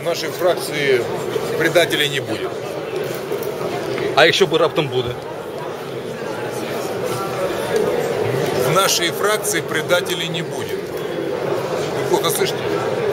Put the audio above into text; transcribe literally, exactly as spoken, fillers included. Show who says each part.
Speaker 1: нашей фракции предателей не будет.
Speaker 2: А якщо б раптом буде?
Speaker 1: В нашей фракции предателей не будет. Вы плохо слышите?